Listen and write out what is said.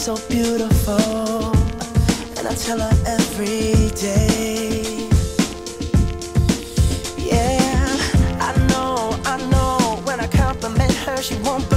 so beautiful, and I tell her every day. Yeah, I know, when I compliment her, she won't believe